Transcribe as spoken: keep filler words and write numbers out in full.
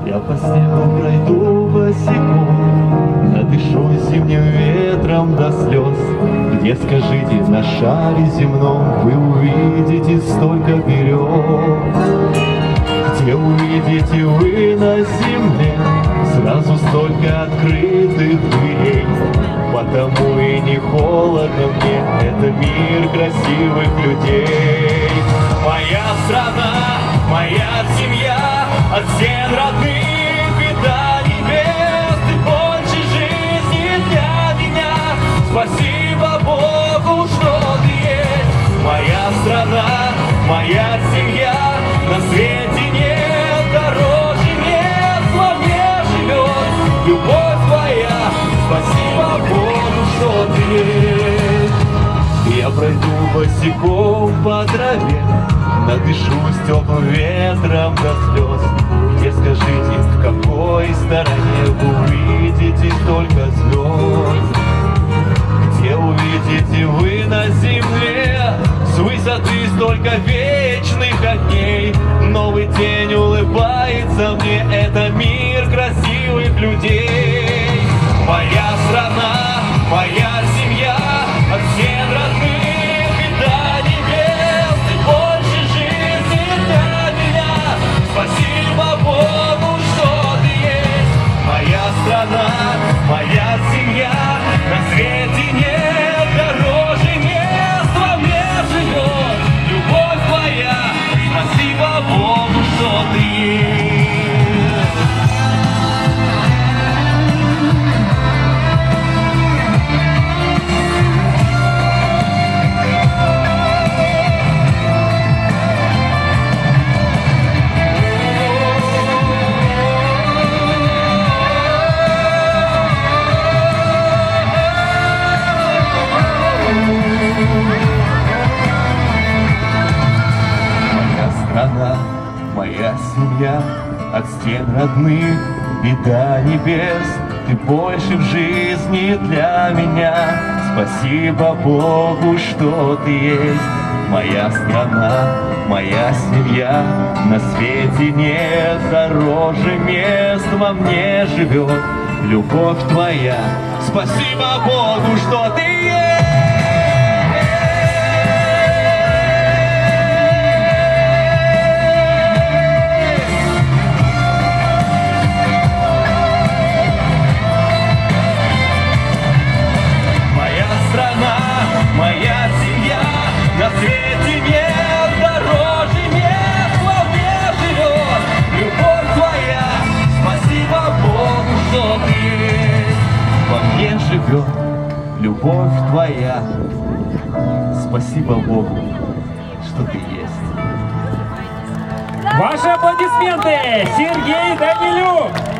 Я по снегу пройду босиком, надышусь зимним ветром до слез. Где, скажите, на шаре земном вы увидите столько берез? Где увидите вы на земле сразу столько открытых дверей? Потому и не холодно мне, это мир красивых людей. Моя страна, моя семья, от стен родных и до небес. Ты больше жизни для меня, спасибо Богу, что ты есть. Моя страна, моя семья, на свете нет дороже мест, славнее живет любовь твоя, спасибо Богу, что ты есть. Я пройду босиком по траве, надышусь теплым ветром до слез. Где, скажите, в какой стороне вы увидите столько звезд? Где увидите вы на земле с высоты столько вечных огней? Новый день улыбается мне, это мир красивых людей. Моя страна, моя семья, от стен родных и до небес. Ты больше жизни для меня, спасибо Богу, что ты есть. Моя страна, моя семья, на свете нет дороже мест, во мне живет любовь твоя, спасибо Богу, что ты есть. Моя семья, от стен родных и до небес. Ты больше в жизни для меня, спасибо Богу, что ты есть. Моя страна, моя семья, на свете нет дороже мест, во мне живет любовь твоя, спасибо Богу, что ты есть. Моя семья, на свете нет дороже мест, во мне живет любовь твоя, спасибо Богу, что ты есть. Во мне живет любовь твоя, спасибо Богу, что ты есть. Ваши аплодисменты, Сергей Данилюк!